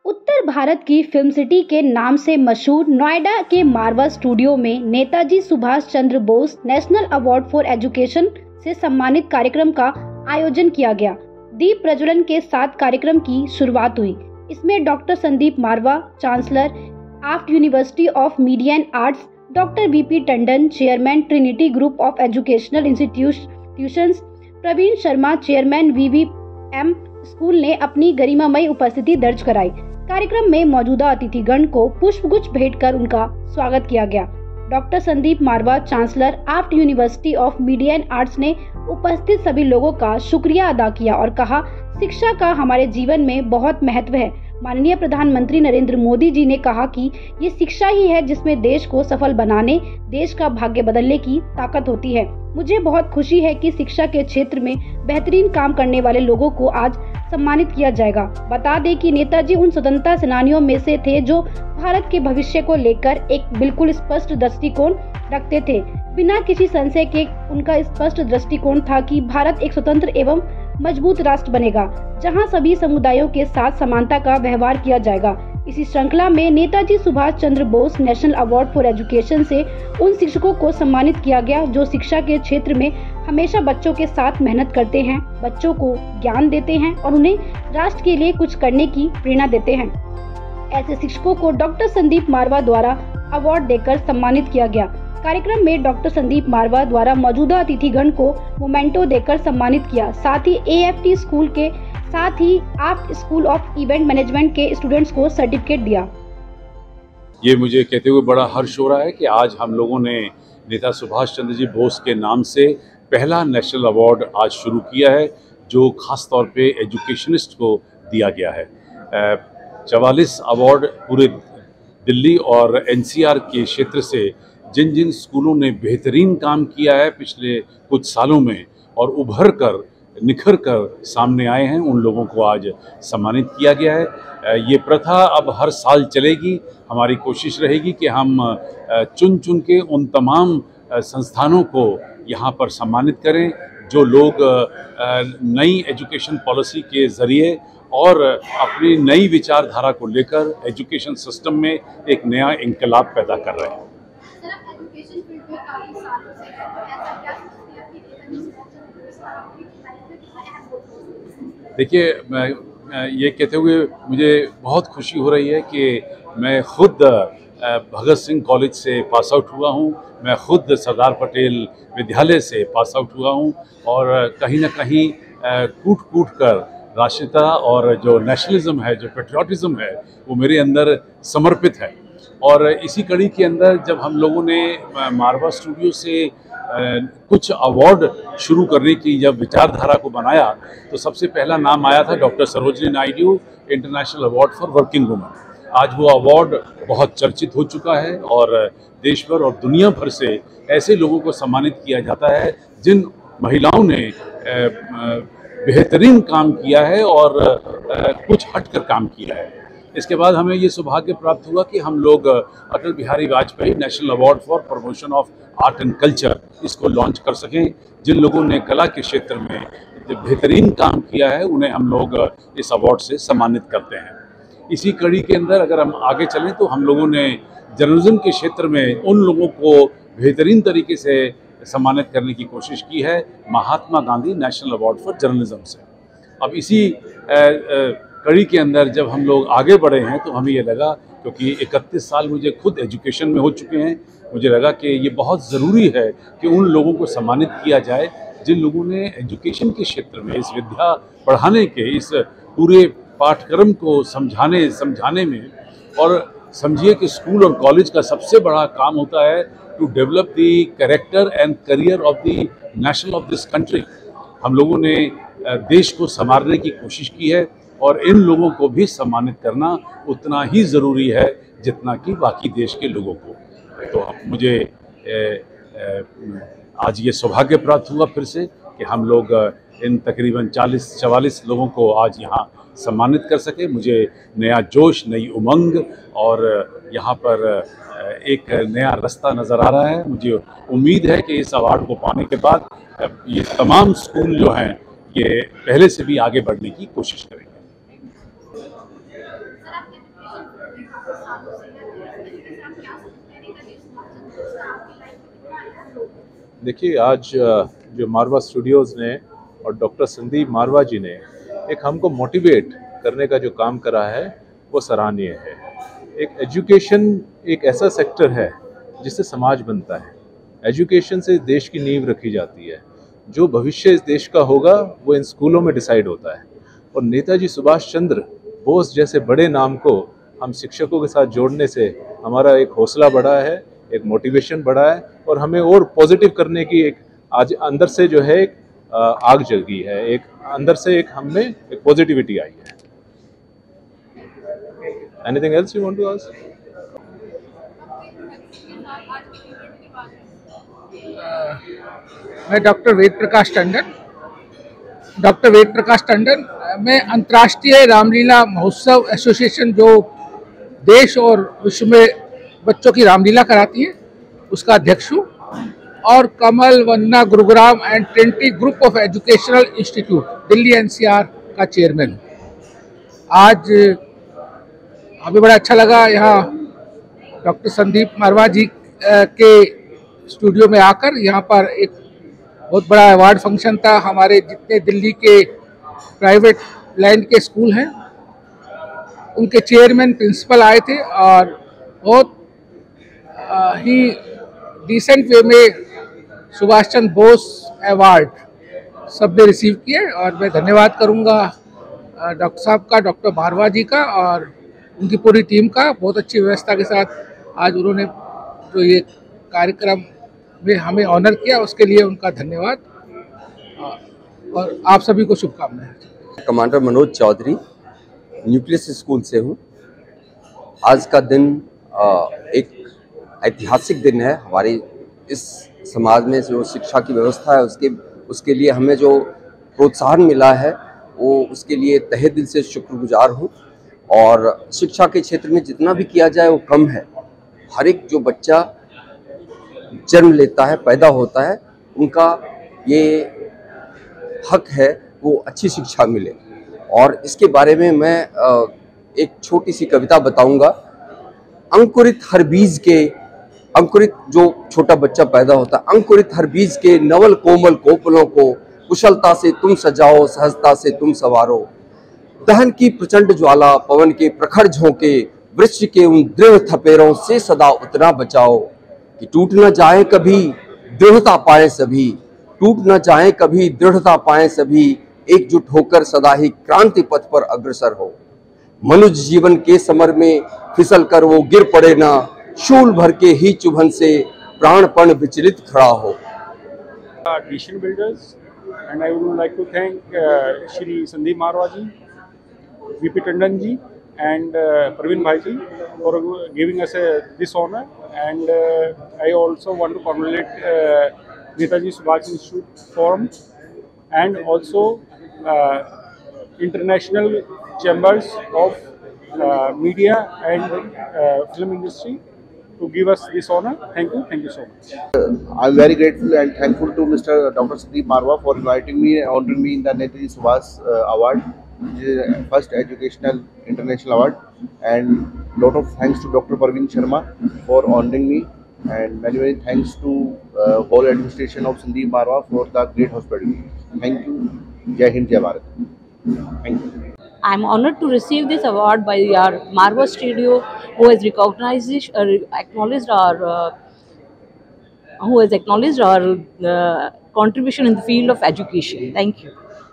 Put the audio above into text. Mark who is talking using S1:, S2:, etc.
S1: उत्तर भारत की film city के नाम से मशहूर नोएडा के मारवा स्टूडियो में Netaji Subhash Chandra Bose national award for education से सम्मानित कार्यक्रम का आयोजन किया गया। दीप प्रज्वलन के साथ कार्यक्रम की शुरुआत हुई। इसमें doctor Sandeep Marwah, chancellor AAFT university of media and arts, doctor VP Tandon, chairman Trinity group of educational institutions, Praveen Sharma, chairman VVM school ने अपनी गरिमामयी उपस्थिति दर्ज कराई। कार्यक्रम में मौजूदा अतिथिगण को पुष्पगुच्छ भेंट कर उनका स्वागत किया गया। Doctor Sandeep Marwah, chancellor AAFT university of media and arts ने उपस्थित सभी लोगों का शुक्रिया अदा किया और कहा, शिक्षा का हमारे जीवन में बहुत महत्व है। माननीय प्रधानमंत्री नरेंद्र मोदी जी ने कहा कि ये शिक्षा ही है जिसमें देश को सफल बनाने, देश का भाग्य बदलने की ताकत होती है। मुझे बहुत खुशी है कि शिक्षा के क्षेत्र में बेहतरीन काम करने वाले लोगों को आज सम्मानित किया जाएगा। बता दें कि नेताजी उन स्वतंत्रता सेनानियों में से थे जो भारत के भविष्य को लेकर एक बिल्कुल स्पष्ट दृष्टिकोण रखते थे। बिना किसी संशय के उनका स्पष्ट दृष्टिकोण था कि भारत एक स्वतंत्र एवं मजबूत राष्ट्र बनेगा, जहां सभी समुदायों के साथ समानता का व्यवहार किया जाएगा। इसी श्रृंखला में Netaji Subhash Chandra Bose national award for education से उन शिक्षकों को सम्मानित किया गया जो शिक्षा के क्षेत्र में हमेशा बच्चों के साथ मेहनत करते हैं, बच्चों को ज्ञान देते हैं और उन्हें राष्ट्र के लिए कुछ करने की प्रेरणा देते हैं। ऐसे शिक्षकों को डॉक्टर संदीप मारवा द्वारा अवार्ड देकर सम्मानित किया गया। कार्यक्रम में डॉक्टर संदीप मारवा द्वारा मौजूदा अतिथिगण को मोमेंटो देकर सम्मानित किया। साथ ही एएफटी स्कूल के साथ ही AAFT school of event management के स्टूडेंट्स को सर्टिफिकेट दिया।
S2: ये मुझे कहते हुए बड़ा हर्ष हो रहा है कि आज हम लोगों ने नेता सुभाष चंद्र जी बोस के नाम से पहला नेशनल अवार्ड आज शुरू किया है, जो खास तौर पे एजुकेशनिस्ट को दिया गया है। 44 अवार्ड पूरे दिल्ली और एनसीआर के क्षेत्र से जिन जिन स्कूलों ने बेहतरीन काम किया है पिछले कुछ सालों में और उभर कर निखर कर सामने आए हैं, उन लोगों को आज सम्मानित किया गया है। ये प्रथा अब हर साल चलेगी। हमारी कोशिश रहेगी कि हम चुन चुन के उन तमाम संस्थानों को यहाँ पर सम्मानित करें जो लोग नई एजुकेशन पॉलिसी के ज़रिए और अपनी नई विचारधारा को लेकर एजुकेशन सिस्टम में एक नया इंकलाब पैदा कर रहे हैं। देखिए, मैं ये कहते हुए मुझे बहुत खुशी हो रही है कि मैं खुद भगत सिंह कॉलेज से पास आउट हुआ हूँ, मैं खुद सरदार पटेल विद्यालय से पास आउट हुआ हूँ और कहीं ना कहीं कूट कूट कर राष्ट्रीयता और जो नेशनलिज्म है, जो पेट्रियाटिज्म है, वो मेरे अंदर समर्पित है। और इसी कड़ी के अंदर जब हम लोगों ने मारवा स्टूडियो से कुछ अवार्ड शुरू करने की जब विचारधारा को बनाया तो सबसे पहला नाम आया था doctor Sarojini Naidu international award for working women. आज वो अवार्ड बहुत चर्चित हो चुका है और देश भर और दुनिया भर से ऐसे लोगों को सम्मानित किया जाता है जिन महिलाओं ने बेहतरीन काम किया है और कुछ हटकर काम किया है। इसके बाद हमें ये सौभाग्य प्राप्त हुआ कि हम लोग Atal Bihari Vajpayee national award for promotion of art and culture इसको लॉन्च कर सकें। जिन लोगों ने कला के क्षेत्र में बेहतरीन काम किया है उन्हें हम लोग इस अवार्ड से सम्मानित करते हैं। इसी कड़ी के अंदर अगर हम आगे चलें तो हम लोगों ने जर्नलिज्म के क्षेत्र में उन लोगों को बेहतरीन तरीके से सम्मानित करने की कोशिश की है Mahatma Gandhi national award for journalism से। अब इसी कड़ी के अंदर जब हम लोग आगे बढ़े हैं तो हमें ये लगा, क्योंकि 31 साल मुझे खुद एजुकेशन में हो चुके हैं, मुझे लगा कि ये बहुत ज़रूरी है कि उन लोगों को सम्मानित किया जाए जिन लोगों ने एजुकेशन के क्षेत्र में इस विद्या पढ़ाने के इस पूरे पाठ्यक्रम को समझाने में, और समझिए कि स्कूल और कॉलेज का सबसे बड़ा काम होता है to develop the character and career of the nation of this country. हम लोगों ने देश को संवारने की कोशिश की है और इन लोगों को भी सम्मानित करना उतना ही ज़रूरी है जितना कि बाकी देश के लोगों को। तो मुझे आज ये सौभाग्य प्राप्त हुआ फिर से कि हम लोग इन तकरीबन 44 लोगों को आज यहाँ सम्मानित कर सके। मुझे नया जोश, नई उमंग और यहाँ पर एक नया रास्ता नज़र आ रहा है। मुझे उम्मीद है कि इस अवार्ड को पाने के बाद ये तमाम स्कूल जो हैं ये पहले से भी आगे बढ़ने की कोशिश करेंगे।
S3: देखिए, आज जो मारवा स्टूडियोज़ ने और डॉक्टर संदीप मारवा जी ने एक हमको मोटिवेट करने का जो काम करा है वो सराहनीय है। एक एजुकेशन एक ऐसा सेक्टर है जिससे समाज बनता है। एजुकेशन से देश की नींव रखी जाती है। जो भविष्य इस देश का होगा वो इन स्कूलों में डिसाइड होता है। और नेताजी सुभाष चंद्र बोस जैसे बड़े नाम को हम शिक्षकों के साथ जोड़ने से हमारा एक हौसला बढ़ा है, एक मोटिवेशन बढ़ा है और हमें और पॉजिटिव करने की एक आज अंदर से जो है एक आग जगी है, एक अंदर से एक हम में एक पॉजिटिविटी आई है। Anything else you want to ask?
S4: मैं डॉक्टर वेद प्रकाश टंडन मैं अंतर्राष्ट्रीय रामलीला महोत्सव एसोसिएशन जो देश और विश्व में बच्चों की रामलीला कराती है उसका अध्यक्ष हूँ और कमल वन्ना Gurugram and Trinity group of educational institute Delhi NCR का चेयरमैन हूँ। आज हमें बड़ा अच्छा लगा यहाँ डॉक्टर संदीप मारवा जी के स्टूडियो में आकर। यहाँ पर एक बहुत बड़ा अवार्ड फंक्शन था। हमारे जितने दिल्ली के प्राइवेट लाइन के स्कूल हैं उनके चेयरमैन प्रिंसिपल आए थे और बहुत ही डिसेंट वे में सुभाष चंद्र बोस अवार्ड सबने रिसीव किए। और मैं धन्यवाद करूंगा डॉक्टर साहब का, डॉक्टर मारवा जी का और उनकी पूरी टीम का। बहुत अच्छी व्यवस्था के साथ आज उन्होंने जो ये कार्यक्रम में हमें ऑनर किया उसके लिए उनका धन्यवाद और आप सभी को शुभकामनाएं।
S5: Commander Manoj Chaudhary Nucleus school से हूँ। आज का दिन एक ऐतिहासिक दिन है हमारे इस समाज में। जो शिक्षा की व्यवस्था है उसके लिए हमें जो प्रोत्साहन मिला है वो उसके लिए तहे दिल से शुक्रगुजार हूँ। और शिक्षा के क्षेत्र में जितना भी किया जाए वो कम है। हर एक जो बच्चा जन्म लेता है, पैदा होता है, उनका ये हक है वो अच्छी शिक्षा मिले। और इसके बारे में मैं एक छोटी सी कविता बताऊंगा। अंकुरित हर बीज के, अंकुरित जो छोटा बच्चा पैदा होता है, अंकुरित हर बीज के नवल कोमल कोपलों को कुशलता से तुम सजाओ, सहजता से तुम संवारो। दहन की प्रचंड ज्वाला, पवन के प्रखर झोंके, वृक्ष के उन दृढ़ थपेरों से सदा उतना बचाओ कि टूट न जाए कभी दृढ़ता पाए सभी, टूट न जाए कभी दृढ़ता पाए सभी, एकजुट होकर सदा ही क्रांति पथ पर अग्रसर हो। मनुष्य जीवन के समर में फिसल कर वो गिर पड़े ना, शूल भर के ही चुभन से प्राणपण विचलित खड़ा हो।
S6: Nation builders, and I would like to thank Shri Sandeep Marwa ji, VP Tandon ji, and Praveen Bhai ji for giving us this honor. And I also want to congratulate Netaji Subhash Institute Forum and also international chambers of media and film industry to give us this honor. Thank you so much.
S7: I'm very grateful and thankful to Mr. Dr. Sandeep Marwa for inviting me and honoring me in the Netaji Subhash Award, which is the first educational international award. And lot of thanks to Dr. Parveen Sharma for honoring me, and many thanks to whole administration of Sandeep Marwa for the great hospitality. Thank you. Jai Hind, Jai Bharat. Thank you.
S8: I am honored to receive this award by our Marwa Studio, who has recognized, acknowledged our contribution in the field of education. Thank you.